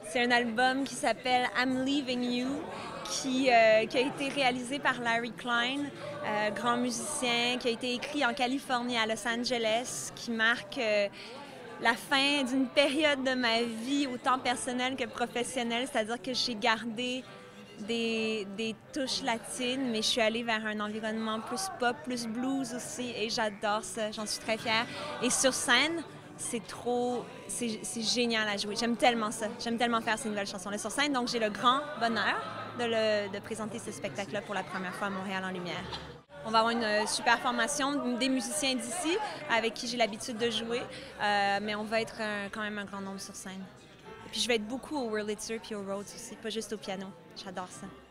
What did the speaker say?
C'est un album qui s'appelle I'm Leaving You, qui a été réalisé par Larry Klein, grand musicien, qui a été écrit en Californie, à Los Angeles, qui marque la fin d'une période de ma vie, autant personnelle que professionnelle, c'est-à-dire que j'ai gardé des touches latines, mais je suis allée vers un environnement plus pop, plus blues aussi, et j'adore ça, j'en suis très fière. Et sur scène, c'est génial à jouer. J'aime tellement ça. J'aime tellement faire ces nouvelles chansons-là sur scène. Donc, j'ai le grand bonheur de présenter ce spectacle-là pour la première fois à Montréal en Lumière. On va avoir une super formation des musiciens d'ici avec qui j'ai l'habitude de jouer, mais on va être quand même un grand nombre sur scène. Et puis, je vais être beaucoup au Wurlitzer puis au Rhodes aussi, pas juste au piano. J'adore ça.